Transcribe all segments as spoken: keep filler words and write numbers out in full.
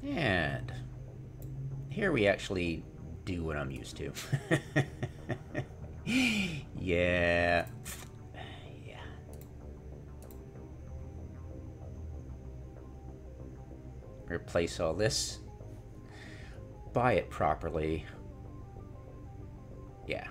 And here we actually do what I'm used to. Yeah. Yeah. Replace all this. Buy it properly. Yeah.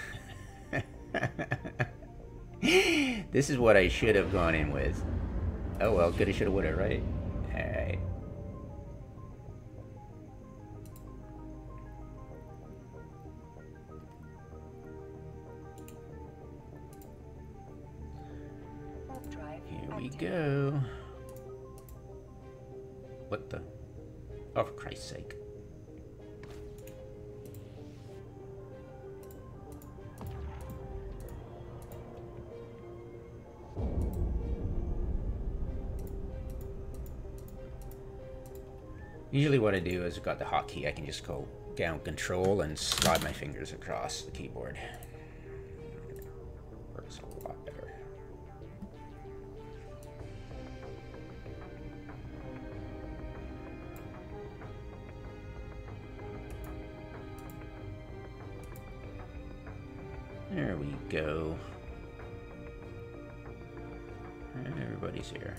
This is what I should have gone in with. Oh well, coulda, shoulda, woulda, right? Alright. Here we go. What the? Oh, for Christ's sake. Usually what I do is I've got the hotkey, I can just go down control and slide my fingers across the keyboard. Works a lot better. There we go. And everybody's here.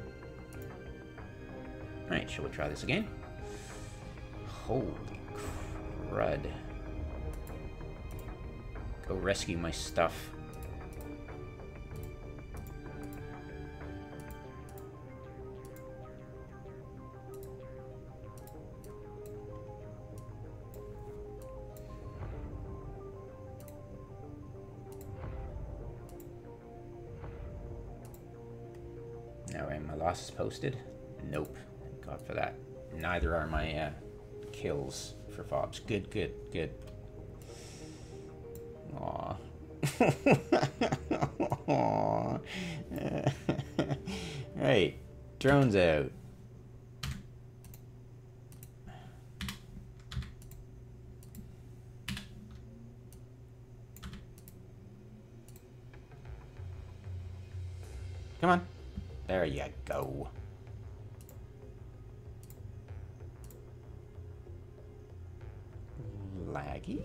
Alright, shall we try this again? Holy crud. Go rescue my stuff. Now, are my losses posted? Nope. Thank God for that. Neither are my uh, kills for fobs. Good, good, good. Aww. Aww. Right. Drones out. Come on. There you go. Laggy?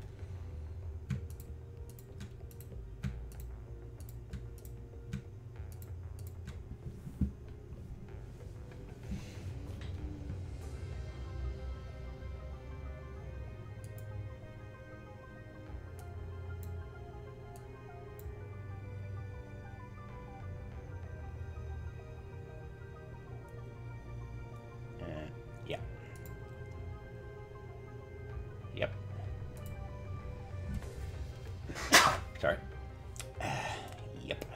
Yeah. Yep. Sorry. Uh, yep.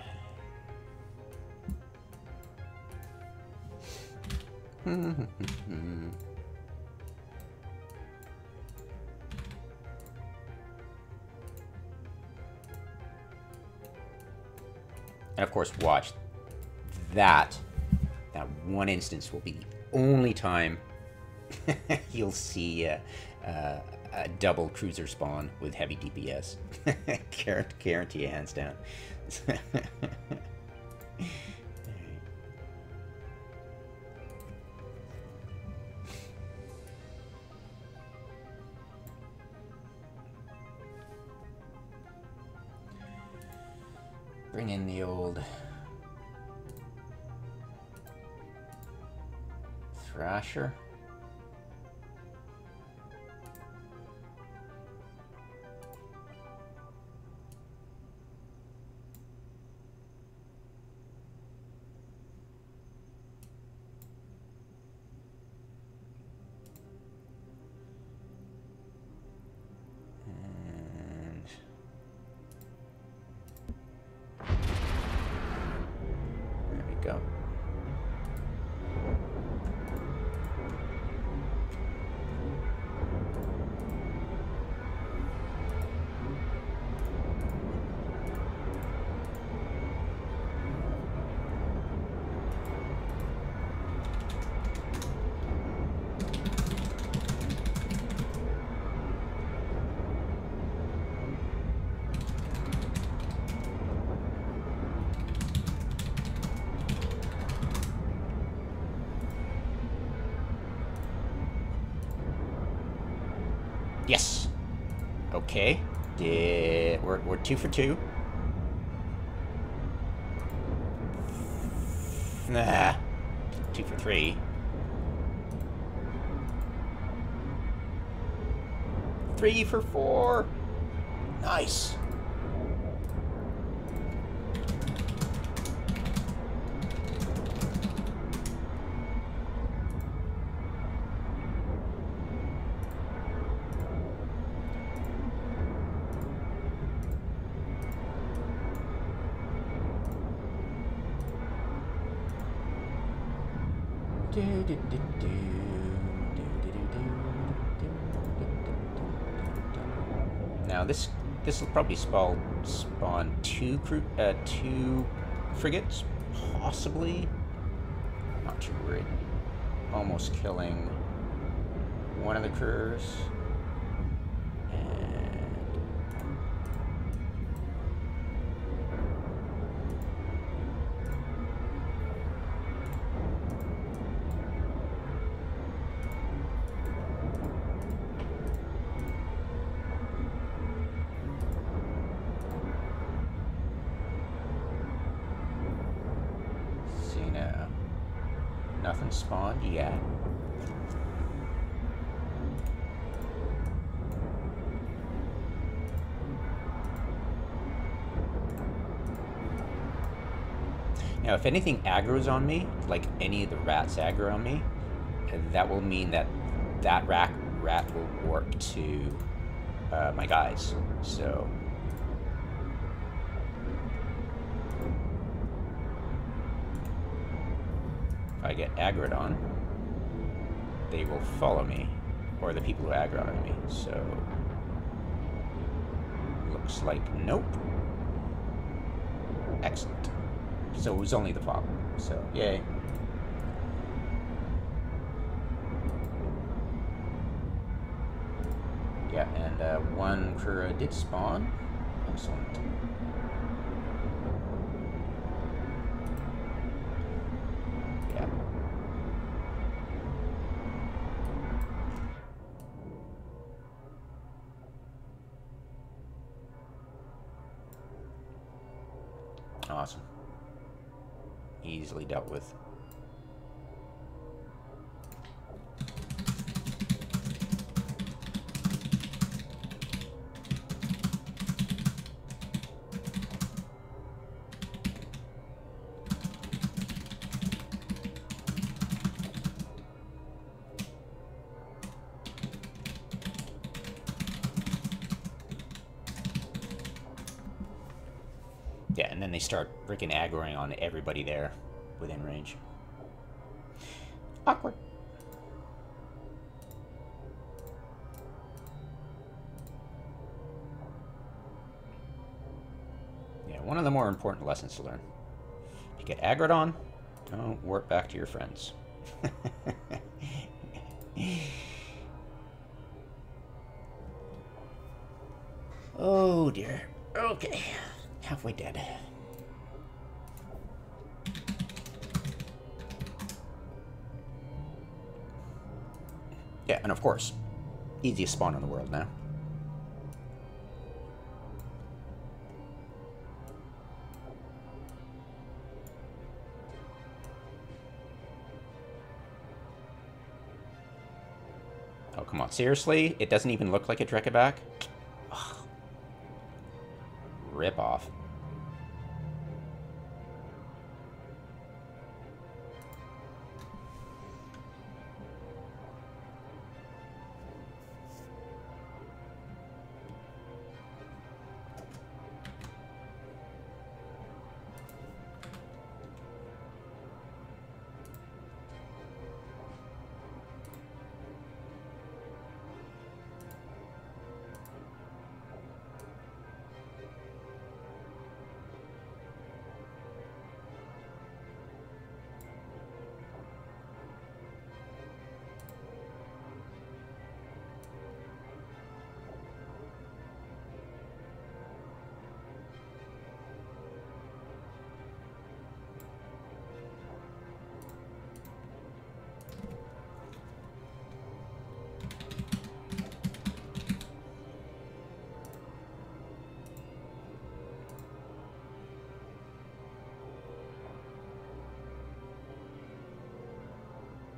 And of course, watch that. That one instance will be the only time you'll see uh, uh, a double cruiser spawn with heavy D P S. Guarantee you, hands down. Bring in the old Thrasher. Go. Yes. Okay. Did we're we're two for two. Nah. Two for three. Three for four. Nice. Now this this will probably spawn spawn two crew uh, two frigates, possibly. I'm not too worried. Almost killing one of the crews. Nothing spawned yet. Now, if anything aggro's on me, like any of the rats aggro on me, that will mean that that rat, rat will warp to uh, my guys. So... if I get aggroed on, they will follow me, or the people who aggro on me, so... looks like nope. Excellent. So it was only the follow, so yay. Yeah, and uh, one Kura did spawn. Excellent. Awesome. Easily dealt with. Yeah, and then they start freaking aggroing on everybody there within range. Awkward. Yeah, one of the more important lessons to learn. If you get aggroed on, don't warp back to your friends. Oh dear. Okay. Halfway dead. Yeah, and of course, easiest spawn in the world now. Oh, come on. Seriously? It doesn't even look like a Drekavac? Rip off.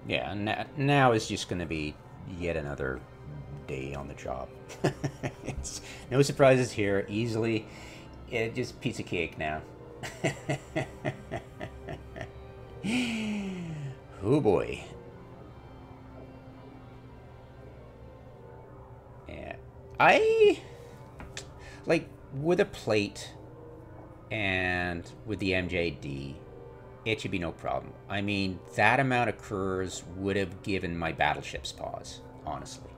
Yeah, now, now is just going to be yet another day on the job. It's no surprises here. Easily, yeah, just piece of cake now. Oh boy. Yeah, I like with a plate and with the M J D. It should be no problem. I mean, that amount of curs would have given my battleships pause, honestly.